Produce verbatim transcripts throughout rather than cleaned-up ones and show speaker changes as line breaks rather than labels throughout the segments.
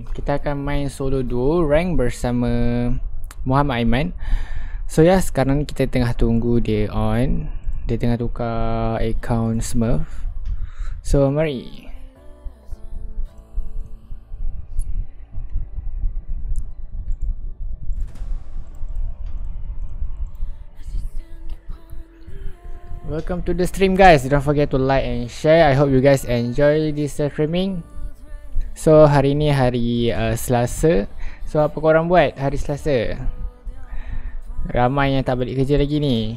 Kita akan main solo duo rank bersama Muhammad Aiman. So ya, sekarang ni kita tengah tunggu dia on. Dia tengah tukar account Smurf. So mari. Welcome to the stream guys. Don't forget to like and share. I hope you guys enjoy this uh, streaming. So hari ni hari uh, Selasa. So apa korang buat hari Selasa? Ramai yang tak balik kerja lagi ni.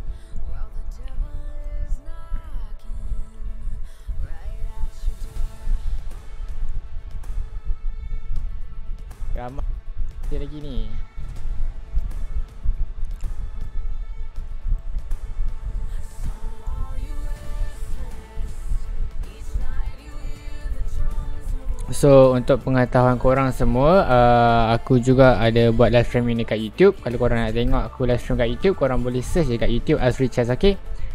Ramai kerja lagi ni. So untuk pengetahuan korang semua, uh, aku juga ada buat live stream ni dekat YouTube. Kalau korang nak tengok aku live stream kat YouTube, korang boleh search dekat YouTube Azri Chaz, okay?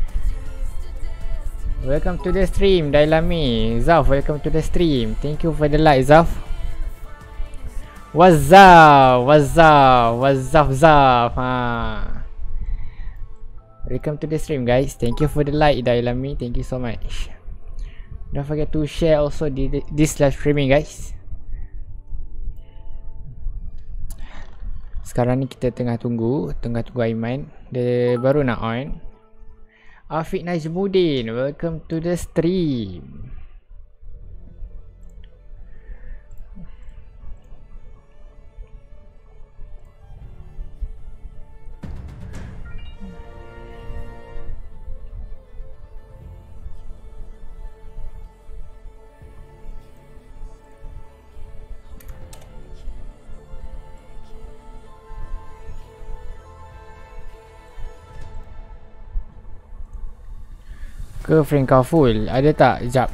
Welcome to the stream Dailami. Zaf, welcome to the stream. Thank you for the like Zaf. What's up? What's up? What's up Zaf? Ha. Welcome to the stream guys. Thank you for the like Dailami. Thank you so much. Don't forget to share also di, di, this live streaming guys. Sekarang ni kita tengah tunggu, tengah tunggu Aiman. Dia baru nak on. Afiq Najmuddin, welcome to the stream. Ke friend kau full? Ada tak? Sekejap.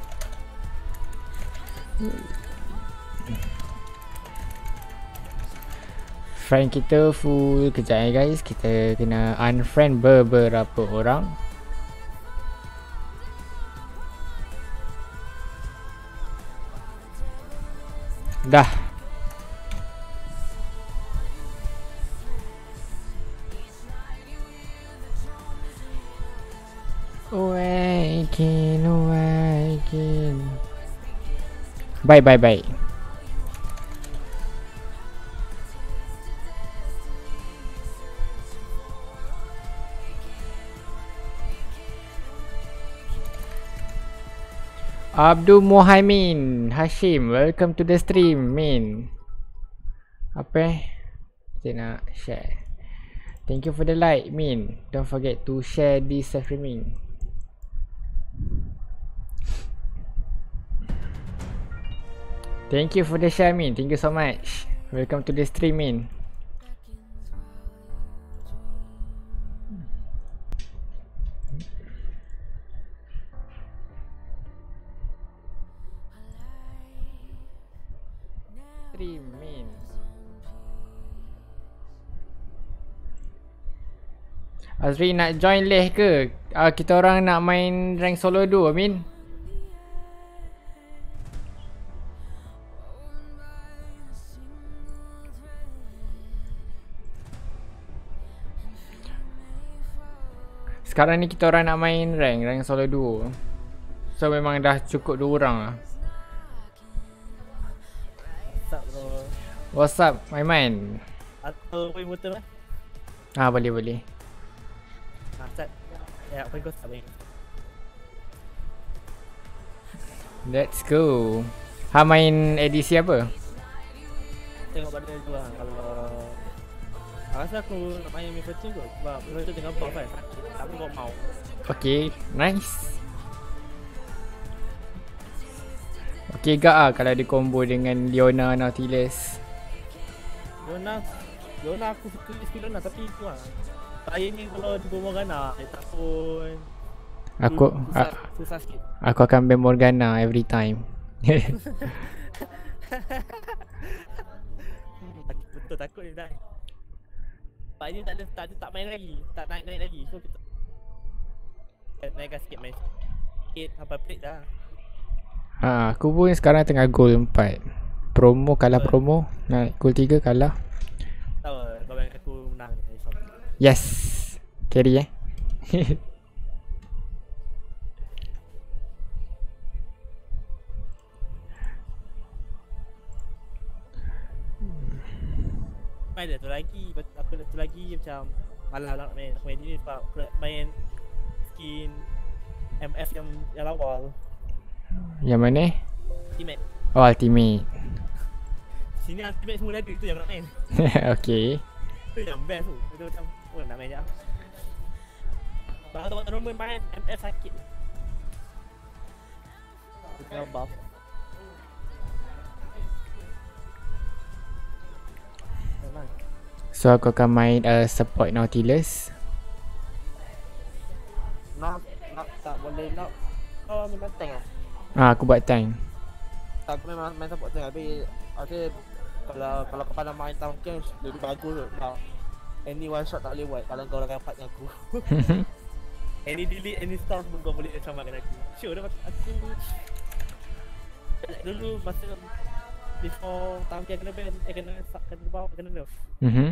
Friend kita full. Kejap eh guys. Kita kena unfriend beberapa orang. Dah. Awaken, awaken. Bye, bye, bye. Abdul Muhaimin Hashim, welcome to the stream, Min. Apa eh? Saya nak share. Thank you for the like, Min. Don't forget to share this streaming. Thank you for the share, Min. Thank you so much. Welcome to the stream, Min. Stream, Min. Azri nak join leh ke? Uh, kita orang nak main rank solo duo, Min. Sekarang ni kita orang nak main rank, rank solo duo. So memang dah cukup dua orang lah.
What's up bro?
What's up, Aiman?
Atau poin motor lah?
Ah, boleh boleh.
Ah, start. Ya, poin kau start poin.
Let's go. Ha, main edisi apa?
Tengok pada tu lah. Kalau aku rasa aku nak main main first kot. Sebab benda tu tengah buff kan. Tapi kau mau.
Okay, nice. Okay gak ah kalau dia combo dengan Leona Nautilus.
Leona, Leona aku suka skill Leona tapi tu lah. Saya ni kalau di Morgana, dia tak pun.
Aku
susah, susah sikit.
Aku akan ban Morgana every time.
Betul takut dia dah. Pak ni tak ada tak, tak main lagi, tak naik-naik lagi. So kita naikkan sikit main sikit sampai plate dah.
Ha, aku pun sekarang tengah goal empat promo, kalah promo. Naik goal tiga kalah.
Tahu kau yang aku menang dari Shopee.
Yes. Carry eh.
Main dah tu lagi. Lepas tu aku dah tu lagi macam malah nak main. Aku main ni sebab aku nak main skin M F yang yang awal.
Yang mana?
Ultimate.
Oh, Ultimate.
Sini Ultimate semua ada tu yang nak main.
Okay.
Tu yang best tu. Itu macam oh nak main je. Kalau tengok tournament main M F sakit. Tengah buff. Memang.
So aku akan main uh, support Nautilus.
Nak nak tak boleh nak. Oh memang tank ah.
Ah, aku buat tank.
Tak, aku memang main support tank tapi ada kalau kalau kau pandai main tank kan lebih bagus tu. Nah, any one shot tak boleh buat kalau kau dah rapat dengan aku. Any delete, any storm pun kau boleh selamatkan aku. Sure dah aku dulu masa before tank kena ban, eh kena kena bawa kena nerf.
Mhm.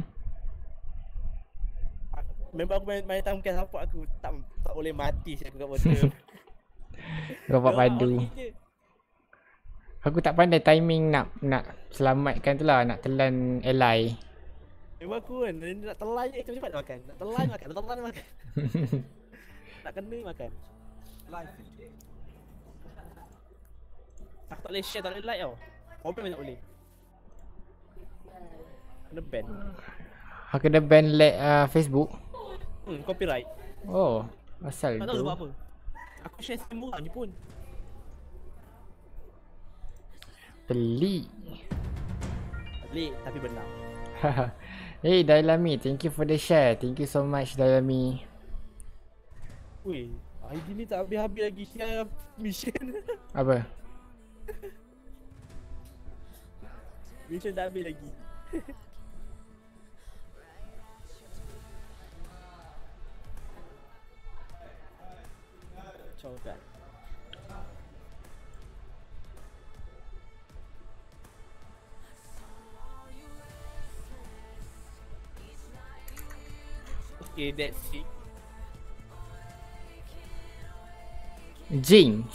Memang aku main, main tank support aku tak tak boleh mati saya aku kat bottom.
Kau buat padu. Aku tak pandai timing nak nak selamatkan tu lah, nak telan ally.
Memang aku kan, nak telan je cepat-cepat nak makan. Nak telan makan, nak telan makan. Nak kena makan. Live. Aku tak boleh share, tak boleh like tau. Problem tak boleh. Kena ban.
Aku kena ban like uh, Facebook.
Hmm, copyright.
Oh, asal
Tak tahu
tu.
sebab apa. Aku share semua orang je pun.
Pelik.
Pelik tapi benar.
Hey Dailami, thank you for the share. Thank you so much Dailami.
Weh, I D ni tak habis-habis lagi share mission.
Apa?
Mission tak habis lagi. Coba. Okay, that's it.
Jinx.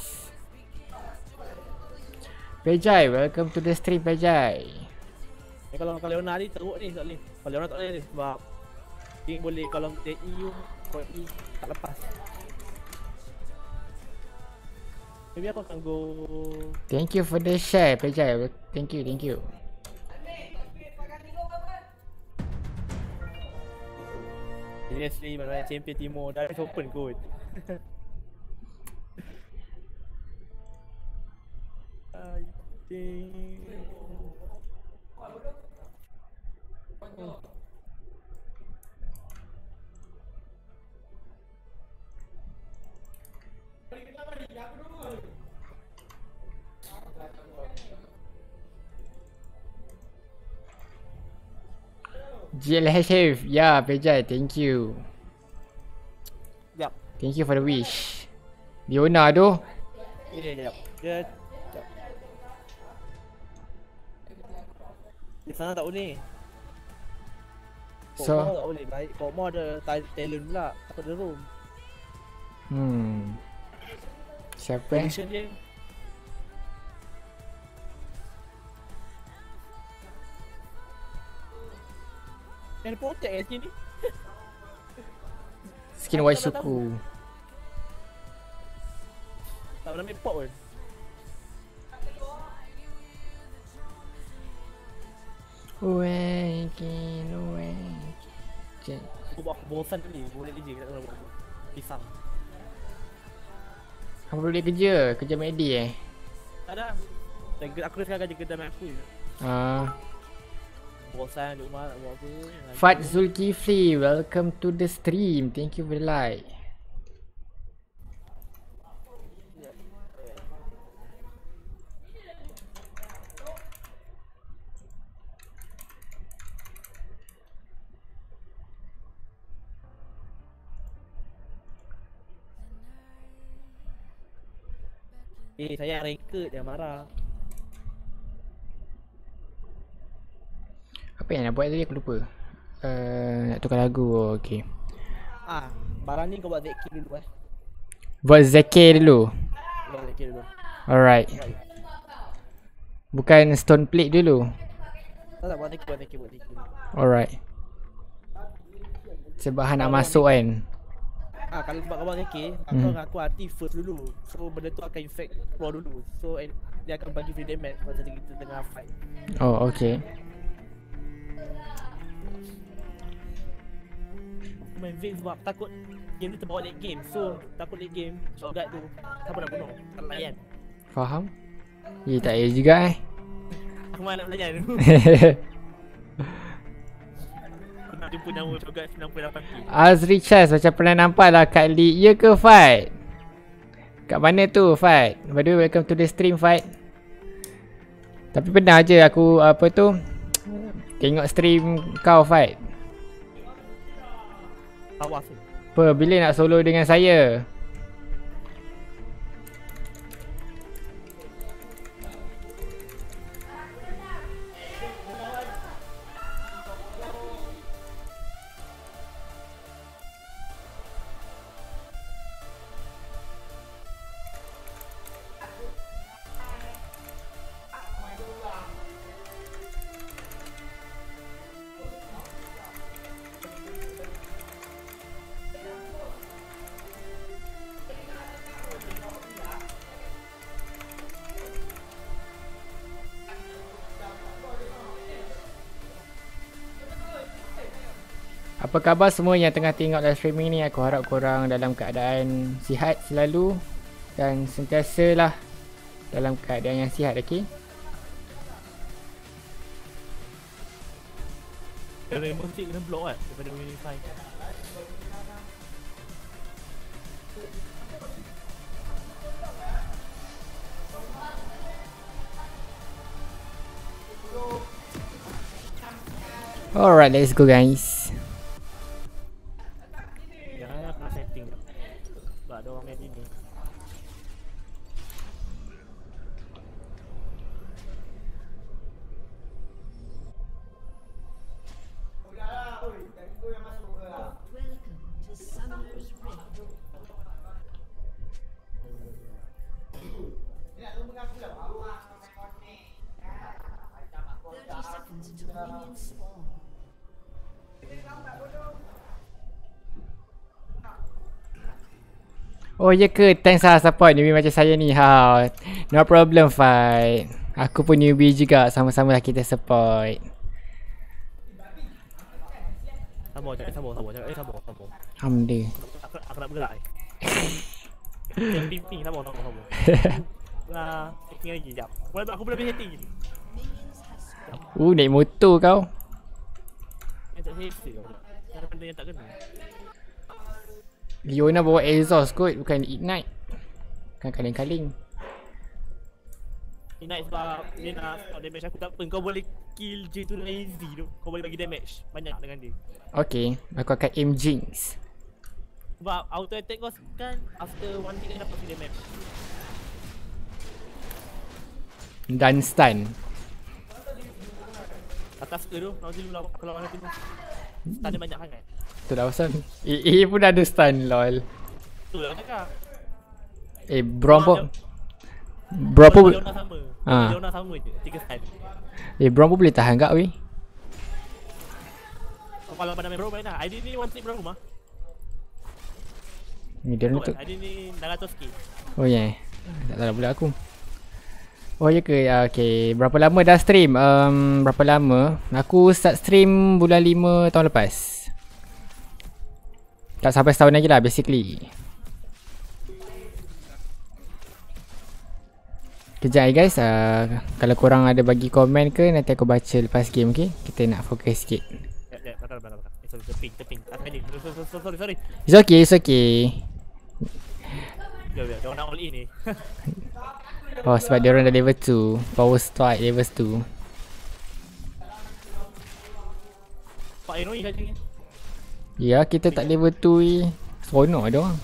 Pejai, welcome to the stream Pejai.
Eh, kalau kalau Leona ni teruk ni tak boleh. Kalau Leona tak boleh ni sebab dia boleh kalau D E U kalau E tak lepas. Maybe aku akan go.
Thank you for the share Pejai. Thank you, thank you.
Seriously, mana champion Timur dah open kot. I think oh.
G L H F, ya Pejai, thank you.
Jap.
Thank you for the wish. Leona tu.
Dia jap. Dia jap. Di sana tak boleh. Kok
So-
mau tak boleh baik. Kok mau ada ta- talent pula. Aku ada room.
Hmm. Siapa eh?
Position dia. Yang protect kat sini.
Skin White Suku.
Tak pernah main pop pun.
Waking, waking.
Aku buat aku bosan ni. Boleh D J kita tak buat. Pisang.
Apa boleh kerja? Kerja Medi eh?
Tak ada. Aku dah sekarang kerja kedai mak aku je.
Ah.
Bosan duduk rumah nak buat apa.
Fat Zulkifli, welcome to the stream. Thank you for the like.
Eh, saya ranked dia marah.
Apa yang nak buat tadi aku lupa. Uh, nak tukar lagu. Oh, okay.
Ah, barang ni kau buat Z K dulu eh.
Buat Z K dulu.
Buat Z K dulu.
Alright. Bukan stone plate dulu.
Tak tak buat Z K, buat Z K, buat Z K.
Alright. Sebab Han nak masuk kan.
Ah, kalau sebab kau buat Z K, aku
Hmm.
aku hati first dulu. So benda tu akan infect pro dulu. So and, dia akan bagi free damage masa kita tengah fight.
Oh, okay.
Aku main Veil sebab takut game tu terbawa late game. So takut late game, shotgun tu siapa nak bunuh? Tak layan.
Faham? Ya, tak payah juga eh.
Aku main nak belajar tu. Aku nak jumpa nyawa shotgun sembilan puluh lapan K.
Azri Chas macam pernah nampak lah kat league. Ya ke fight? Kat mana tu fight? By the way, welcome to the stream fight. Tapi pernah je aku apa tu tengok stream kau fight.
Awas tu.
Apa, bila nak solo dengan saya? Apa khabar semua yang tengah tengok live streaming ni? Aku harap korang dalam keadaan sihat selalu dan sentiasalah dalam keadaan yang sihat, okey?
Rainbow Six kena block kan daripada Unify.
Alright, let's go guys.
Jangan aku nak setting tak. Sebab ada orang main ini.
Oh ya ke? Thanks lah support newbie macam saya ni. Ha, no problem fight. Aku pun newbie juga, sama-sama lah kita support.
Sabar, cakap sabar, sabar, cakap eh sabar, sabar.
Hamda.
Aku, aku nak bergerak eh. Yang ping-ping, sabar, sabar, sabar. Nah, setting lagi, sekejap. Aku, aku boleh pergi setting je.
Uh, naik motor kau.
Yang tak safety kau. Yang benda yang tak kena.
Leona bawa exhaust kot, bukan ignite. Bukan kaling-kaling.
Ignite sebab dia nak stop damage aku tak apa. Kau boleh kill J tu dengan easy tu. Kau boleh bagi damage banyak dengan dia.
Okay, aku akan aim Jinx.
Sebab auto attack kau kan after one hit dia dapat free damage.
Dan stun.
Atas ke tu, nak dulu lah kalau orang tu. Tak ada banyak sangat.
Tu dah pasal A A pun ada stun lol.
Tu lah cakap.
Eh Braum pun Braum pun
Leona sama.
Ha.
Leona sama je, tiga stun.
Eh Braum pun boleh tahan kat weh.
Kau kalau pada main Braum main lah. I D ni one trip Braum mah.
Ni dia nak tu.
I D ni enam ratus K.
Oh yeah. Tak tahu pula aku. Oh ya ke? Uh, okay. Berapa lama dah stream? Um, berapa lama? Aku start stream bulan lima tahun lepas. Tak sampai setahun lagi lah basically. Kejap eh guys. Uh, kalau korang ada bagi komen ke, nanti aku baca lepas game, okay? Kita nak fokus sikit.
Ya, ya, bakar, bakar, bakar. Eh, sorry, terping, terping. Tak ada. Sorry, sorry, sorry, sorry.
It's okay, it's okay.
Ya, ya, dia orang nak all in ni.
Oh sebab dia orang dah level two. Power strike level two.
Pak Eno ni kacang ni.
Ya, kita tak level two ni. Seronok dia orang.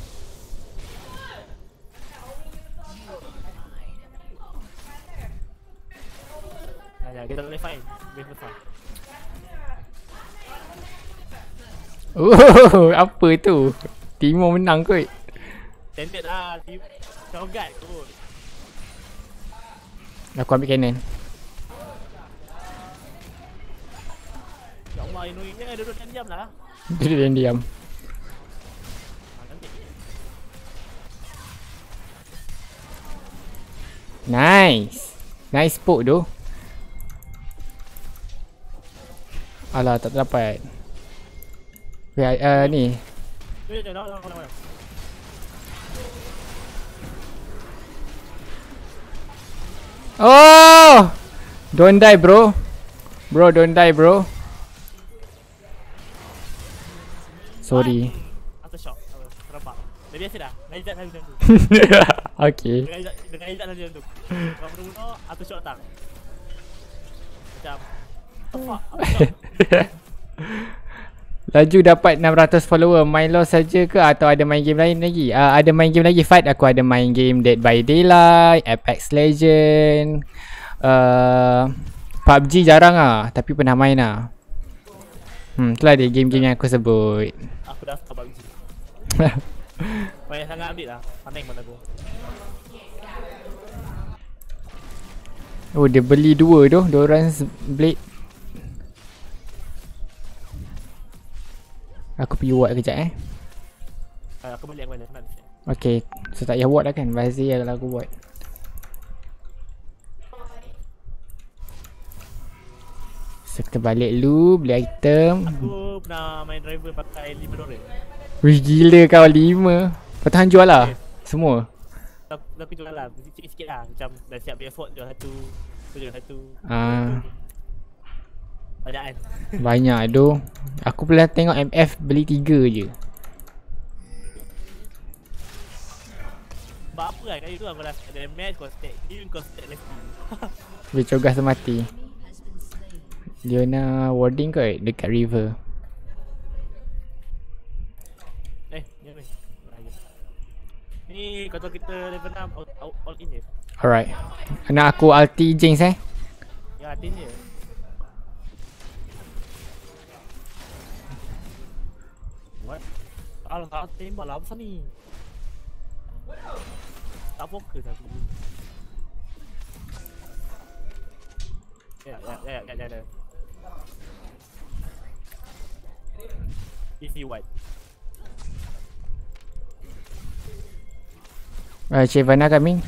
Ya, ya, kita boleh fight. Boleh fight.
Oh, apa tu? Timo menang kot.
Standard lah. Team kau guide kot.
Aku ambil cannon.
Ya Allah, annoyingnya duduk dan diam lah.
Duduk dan diam.
Ha, nanti.
Nice. Nice poke tu. Alah, tak dapat. Wait, uh, ni.
Wait, jangan, jangan, jangan, jangan.
Oh! Don't die, bro. Bro, don't die, bro. Sorry.
Aftershock. Terabak. Dah biasa dah. Dah izat dah macam tu.
Okay.
Dengan izat, dengan izat dah macam tu. Kalau mula-mula, aftershock datang. Macam apa?
Laju dapat enam ratus follower. Main LoL saja ke atau ada main game lain lagi? Uh, ada main game lagi. Fight aku ada main game Dead by Daylight, Apex Legend, uh, P U B G jarang ah, tapi pernah main ah. Hmm, itulah dia game-game yang aku sebut.
Aku dah stop P U B G. Banyak sangat update lah. Panik mana aku.
Oh, dia beli dua tu, Doran's Blade. Aku pergi ward kejap eh.
Uh, aku balik, aku balik. Aku
Okay, so tak payah ward lah kan. Bazir lah aku buat. So kita balik dulu, beli item.
Aku pernah main driver pakai lima dolar.
Wih gila kau, lima. Patut jual lah semua.
Tapi jual lah, sikit-sikit lah. Macam dah siap effort jual satu, jual satu.
Ah,
Banyak kan?
banyak tu. Aku pernah tengok M F beli tiga je.
Sebab apa kan? Kali tu aku dah ada match, kau stack heal, kau stack left heal.
Wih cogas mati. Leona warding kot dekat river.
Eh, ni apa ni? Ni kau tahu kita level enam all, all, all in je.
Alright. Nak aku ulti Jinx eh.
Ya, hati je. What? Alah, tak tembak lah. Apa ni? Tak fokus aku. Ya, ya, ya, ya, ya, ya. Easy white.
Uh, Shyvana coming.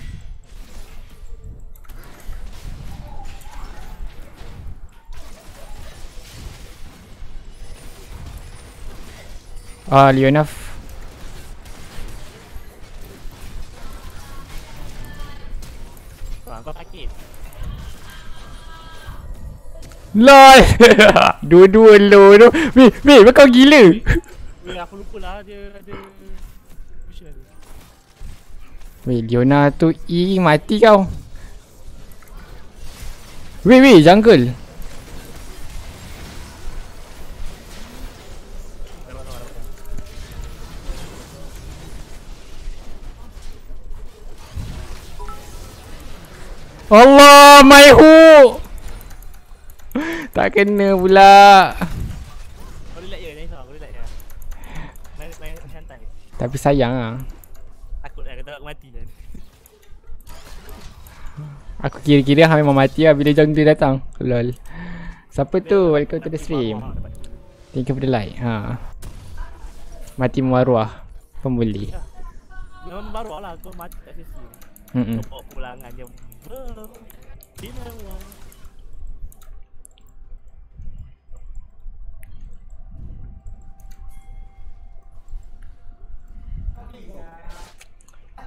Ah, uh, Leona.
Ah, kau sakit.
LOL. Dua-dua low tu. Weh, weh, kau gila.
Weh, aku lupa lah dia ada mission ada.
Weh, Leona tu E mati kau. Weh, weh, jungle. Allah, my hook. Tak kena pula.
Kau relax je, nice lah, kau relax je. Main, main santai.
Tapi sayang ah.
Takut lah, kata aku mati kan.
Aku kira-kira hang memang mati lah bila jungle datang. Lol. Siapa tu? Welcome to the stream. Thank you for the like. Ha. Mati mewaruah. Pembuli.
Ya. Memang baru lah, kau mati tak sesi.
Hmm.
Kau bawa pulangan je. Bila lah.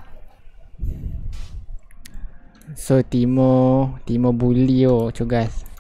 So Timo Timo bully oh cogas.